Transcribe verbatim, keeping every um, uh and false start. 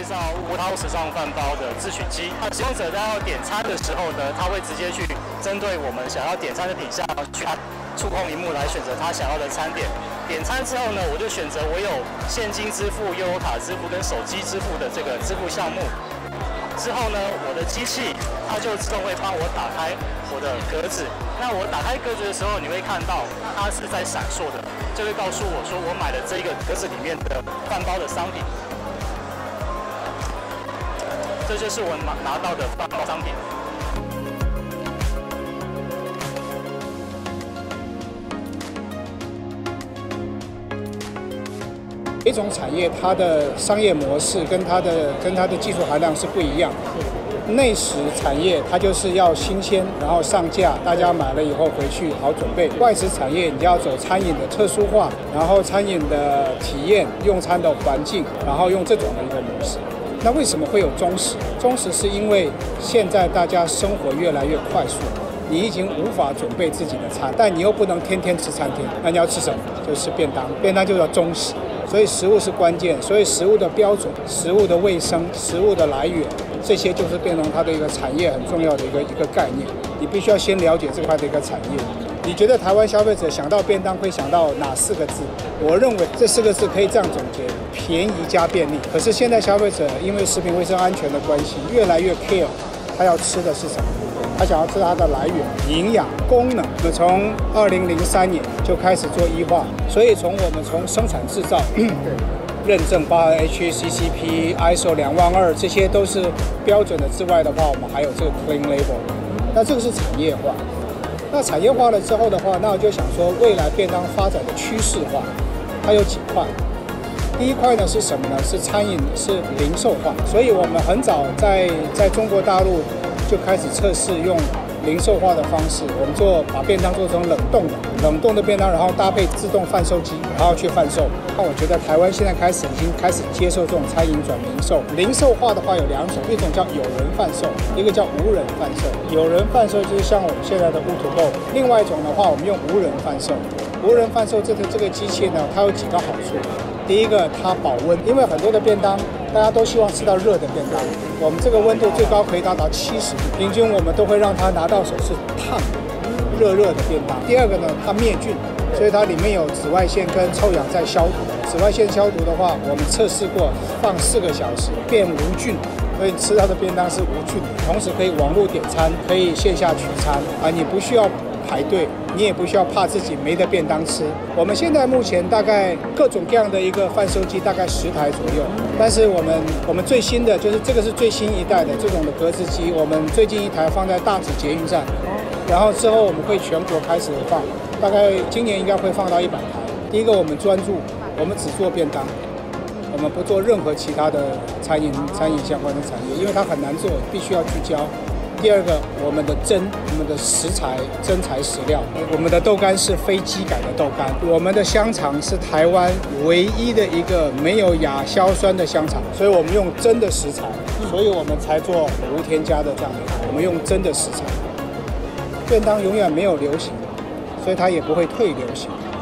绍无套时尚饭包的自取机。那使用者在要点餐的时候呢，他会直接去针对我们想要点餐的品项去按触控荧幕来选择他想要的餐点。点餐之后呢，我就选择我有现金支付、悠游卡支付跟手机支付的这个支付项目。之后呢，我的机器它就自动会帮我打开我的格子。那我打开格子的时候，你会看到它是在闪烁的，就会告诉我说我买了这个格子里面的饭包的商品。这就是我拿拿到的饭包商品。 每种产业它的商业模式跟它的跟它的技术含量是不一样的。内食产业它就是要新鲜，然后上架，大家买了以后回去好准备。外食产业你就要走餐饮的特殊化，然后餐饮的体验、用餐的环境，然后用这种的一个模式。那为什么会有中食？中食是因为现在大家生活越来越快速，你已经无法准备自己的餐，但你又不能天天吃餐厅，那你要吃什么？就吃便当，便当就叫中食。所以食物是关键，所以食物的标准、食物的卫生、食物的来源，这些就是变成它的一个产业很重要的一个一个概念。你必须要先了解这块的一个产业。你觉得台湾消费者想到便当会想到哪四个字？我认为这四个字可以这样总结：便宜加便利。可是现在消费者因为食品卫生安全的关系，越来越 care 他要吃的是什么。他想要知道它的来源、营养、功能。我们从二零零三年就开始做医化，所以从我们从生产制造认证，包含 H A C C P、I S O 两万二，这些都是标准的之外的话，我们还有这个 Clean Label。那这个是产业化。那产业化了之后的话，那我就想说，未来便当发展的趋势化，它有几块。第一块呢是什么呢？是餐饮，是零售化。所以我们很早在在中国大陆就开始测试用零售化的方式，我们做把便当做成冷冻的，冷冻的便当，然后搭配自动贩售机，然后去贩售。那我觉得台湾现在开始已经开始接受这种餐饮转零售。零售化的话有两种，一种叫有人贩售，一个叫无人贩售。有人贩售就是像我们现在的 U-to-go， 另外一种的话，我们用无人贩售。无人贩售这个这个机器呢，它有几个好处。第一个，它保温，因为很多的便当大家都希望吃到热的便当，我们这个温度最高可以达到七十度，平均我们都会让它拿到手是烫热热的便当。第二个呢，它灭菌，所以它里面有紫外线跟臭氧在消毒。紫外线消毒的话，我们测试过，放四个小时变无菌，所以吃到的便当是无菌的。同时可以网络点餐，可以线下取餐啊，你不需要排队，你也不需要怕自己没得便当吃。我们现在目前大概各种各样的一个贩售机大概十台左右，但是我们我们最新的就是这个是最新一代的这种的格子机，我们最近一台放在大直捷运站，然后之后我们会全国开始放，大概今年应该会放到一百台。第一个我们专注，我们只做便当，我们不做任何其他的餐饮餐饮相关的产业，因为它很难做，必须要聚焦。第二个，我们的真，我们的食材真材实料，我们的豆干是非基改的豆干，我们的香肠是台湾唯一的一个没有亚硝酸的香肠，所以我们用真的食材，所以我们才做无添加的这样的，我们用真的食材。便当永远没有流行，所以它也不会退流行。